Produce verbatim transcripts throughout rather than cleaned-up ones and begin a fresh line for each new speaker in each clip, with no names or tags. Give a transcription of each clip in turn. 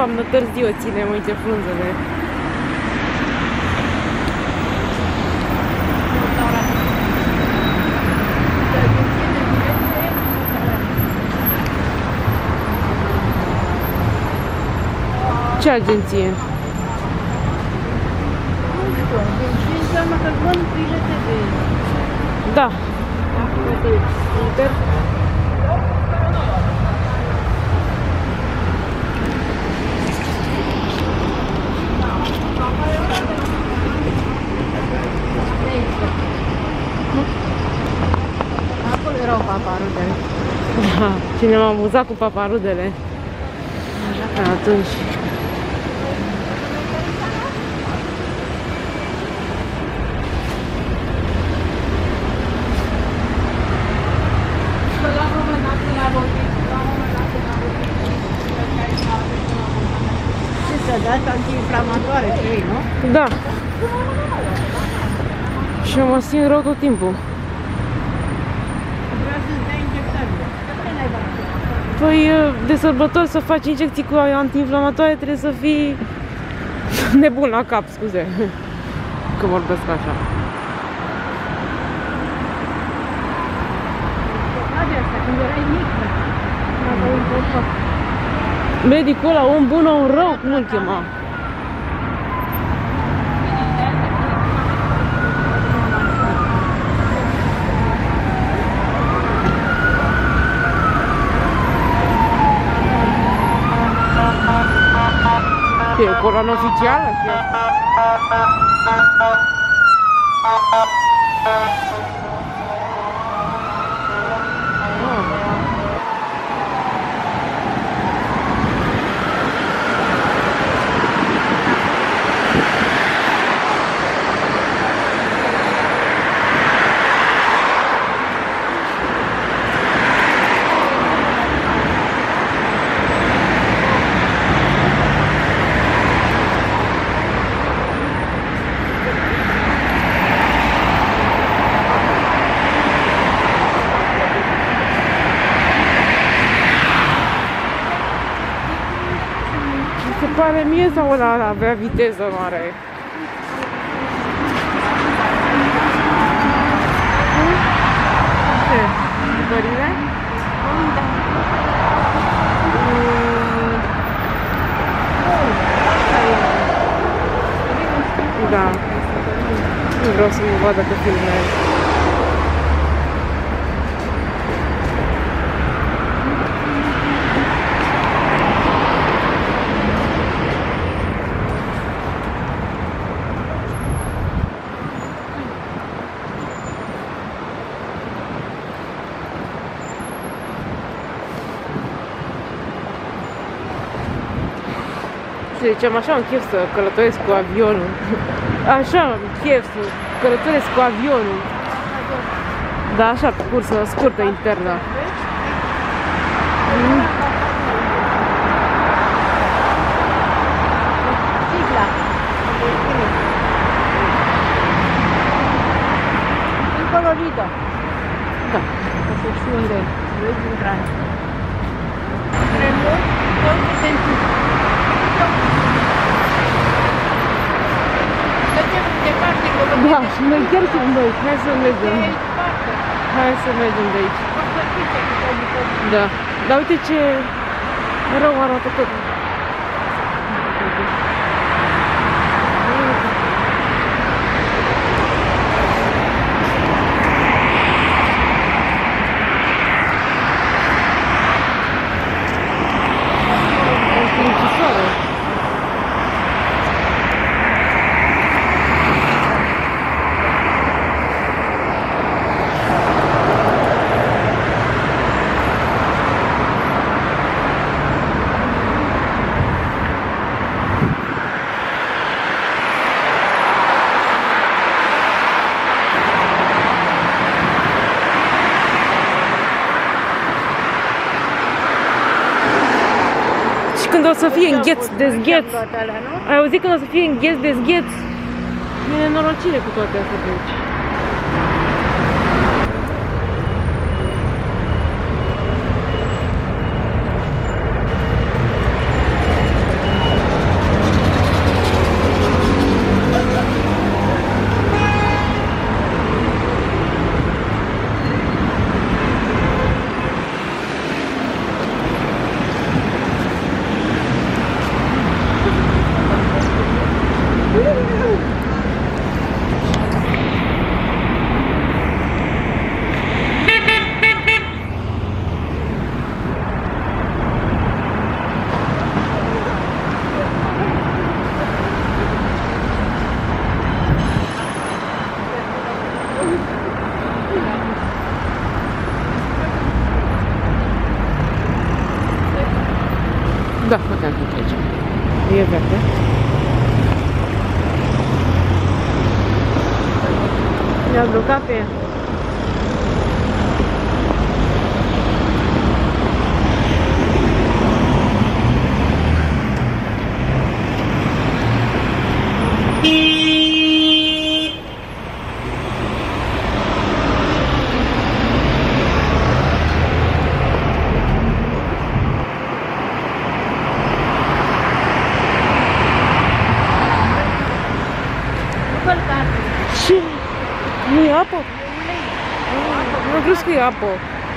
toamnă târziu ținem, uite frunzele. Ce agenție?
Nu știu, agenție înseamnă că vând bilete de...
Da. Inter.
Acolo erau paparudele.
Da, cine m-a amuzat cu paparudele atunci.
Ce dat anti-inflamatoare, cei, nu?
Da. Și eu mă simt rău tot timpul.
Vreau să-ți dai injectabile. Ce n-ai bani?
Păi, de sărbători să faci injecții cu anti-inflamatoare trebuie să fii nebun la cap, scuze că vorbesc așa.
Când erai mic,
Medicul ăla, om bun, om rău, cum îl chema? Ce e coloană oficială? Ce e asta? Se pare mie sau ăla avea viteză mare? Ce? Dorile? Da. Nu vreau să mă vadă că filmez. Ziceam așa, îmi chef să călătoresc cu avionul. Așa, îmi chef să călătoresc cu avionul. Da, așa, cursă scurtă internă. Mm.
Sigla. În colorită.
Da.
O să știu unde e. Vezi intrare. Tremur, tot pentru.
Da, și noi chiar sunt noi. Hai să mergem. Hai să mergem de aici. Da. Dar uite ce rău arată tot. Când o să fie îngheț, dezgheț. Ai auzit când o să fie îngheț, dezgheț? E nenorocire cu toate astea de aici. Mi-a blocat pe ea. Ce? Nu e apă? Nu crezi că e apă.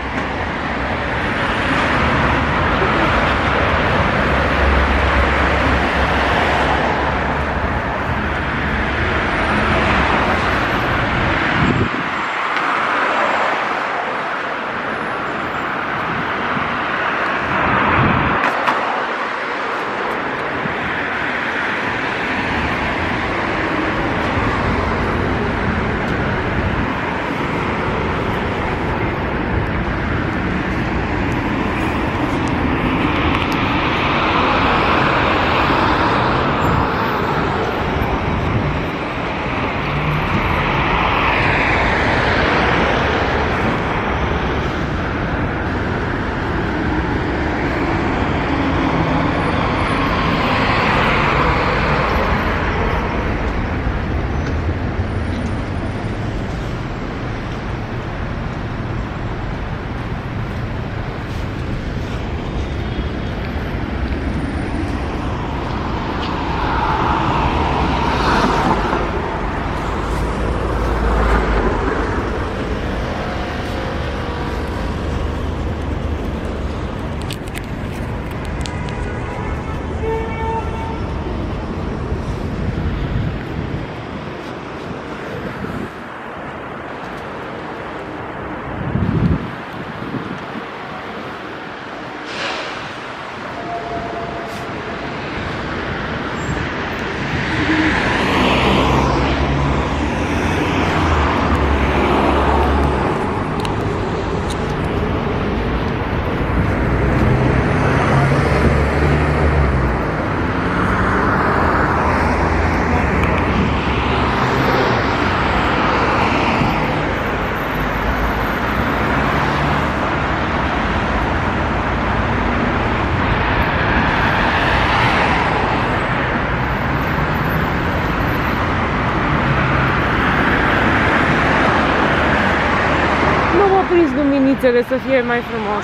Prins luminițele să fie mai frumos.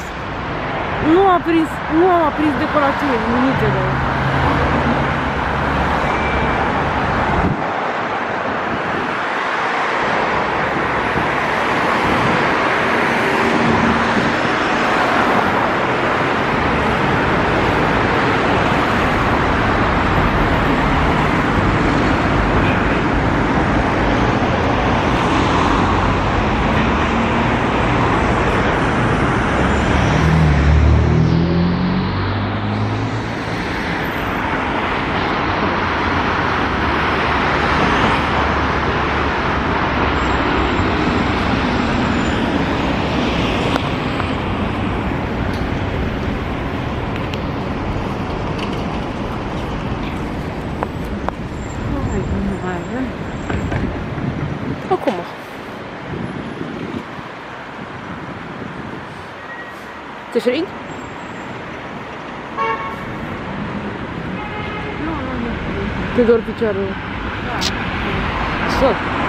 Nu a prins, nu am aprins decorațiile, luminițele. Acum. Te frig?
Nu, nu, nu.
Te dor picioarele.
Da.
Sot.